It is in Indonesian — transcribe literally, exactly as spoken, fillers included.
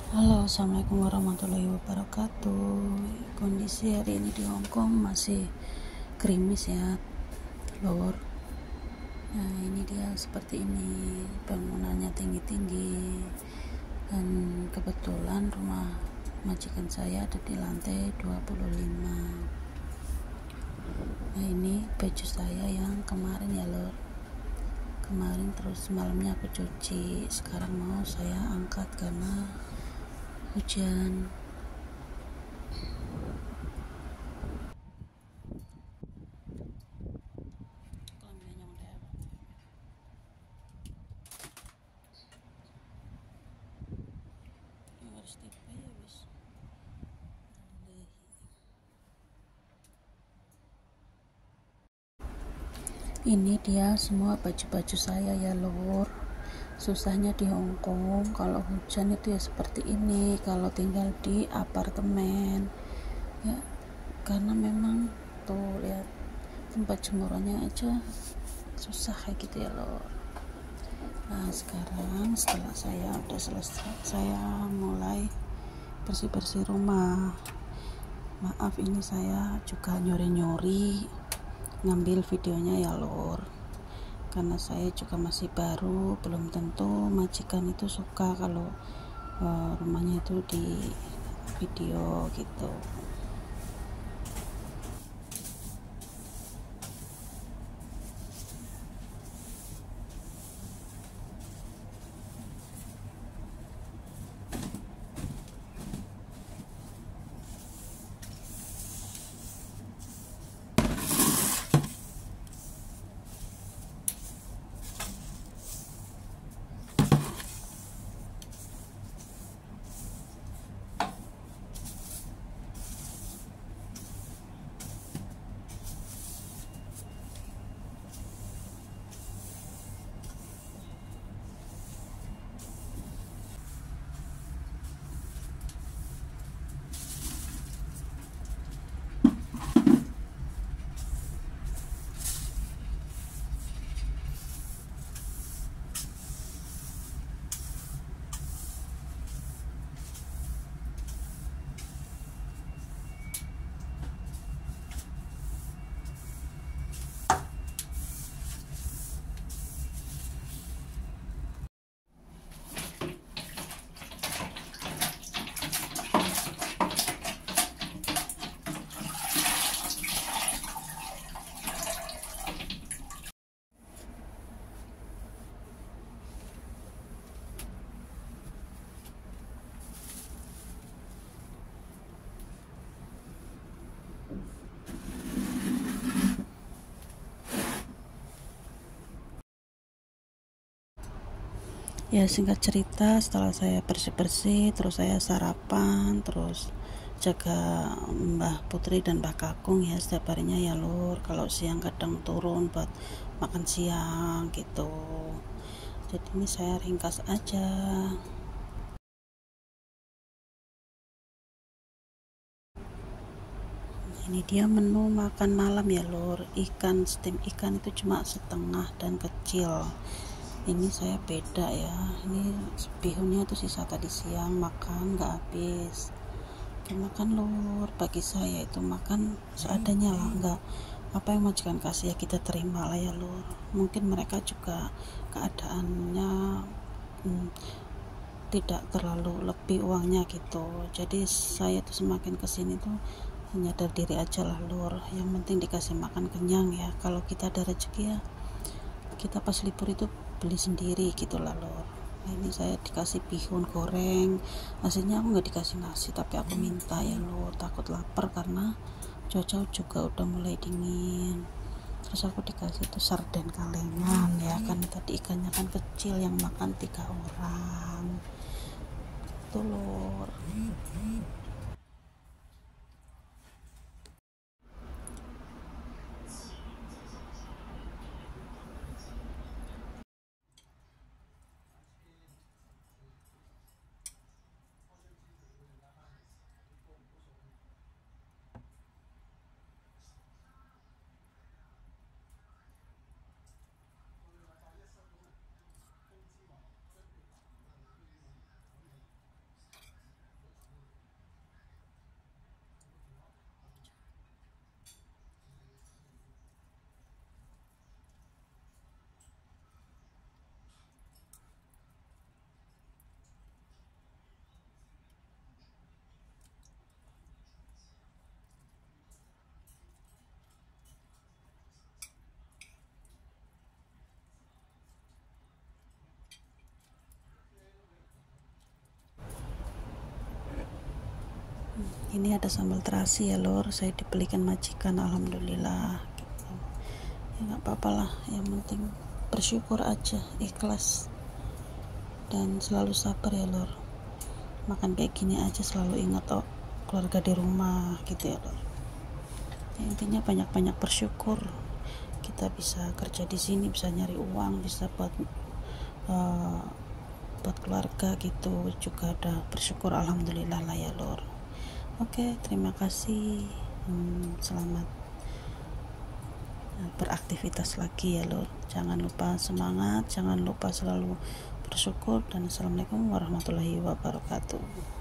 Halo, assalamualaikum warahmatullahi wabarakatuh. Kondisi hari ini di Hong Kong masih gerimis ya, telur. Nah, ini dia seperti ini, bangunannya tinggi-tinggi, dan kebetulan rumah majikan saya ada di lantai dua puluh lima. Nah, ini baju saya yang kemarin ya lor, kemarin terus malamnya aku cuci, sekarang mau saya angkat karena hujan. Ini dia semua baju-baju saya ya lor. Susahnya di Hong Kong kalau hujan itu ya seperti ini, kalau tinggal di apartemen ya, karena memang tuh lihat tempat jemurannya aja susah kayak gitu ya lor. Nah, sekarang setelah saya udah selesai, saya mulai bersih-bersih rumah. Maaf, ini saya juga nyori-nyori ngambil videonya ya lor, karena saya juga masih baru, belum tentu majikan itu suka kalau uh, rumahnya itu di video gitu. Ya, singkat cerita, setelah saya bersih-bersih, terus saya sarapan, terus jaga Mbah Putri dan Mbah Kakung ya setiap harinya ya lur. Kalau siang kadang turun buat makan siang gitu. Jadi ini saya ringkas aja. Ini dia menu makan malam ya lur. Ikan, steam ikan itu cuma setengah dan kecil. Ini saya beda ya, ini bihunnya itu sisa tadi siang makan nggak habis. Makan lur, bagi saya itu makan seadanya lah, nggak apa yang majikan kasih ya kita terima lah ya lur. Mungkin mereka juga keadaannya hmm, tidak terlalu lebih uangnya gitu, jadi saya tuh semakin kesini tuh menyadar diri aja lah lur, yang penting dikasih makan kenyang ya. Kalau kita ada rezeki ya kita pas libur itu beli sendiri gitu lah lor. Nah, ini saya dikasih bihun goreng, aslinya aku nggak dikasih nasi tapi aku minta ya lor, takut lapar karena cuaca juga udah mulai dingin. Terus aku dikasih itu sarden kalengan ya, kan tadi ikannya kan kecil yang makan tiga orang itu lor. Ini ada sambal terasi ya lor, saya dibelikan majikan, alhamdulillah gitu. Ya nggak apa-apa lah, yang penting bersyukur aja, ikhlas dan selalu sabar ya lor. Makan kayak gini aja selalu ingat oh keluarga di rumah gitu ya lor. Ya, intinya banyak-banyak bersyukur, kita bisa kerja di sini, bisa nyari uang, bisa buat uh, buat keluarga gitu, juga ada bersyukur, alhamdulillah lah ya lor. Oke, terima kasih. Hmm, selamat beraktivitas lagi ya lor. Jangan lupa semangat, jangan lupa selalu bersyukur, dan assalamualaikum warahmatullahi wabarakatuh.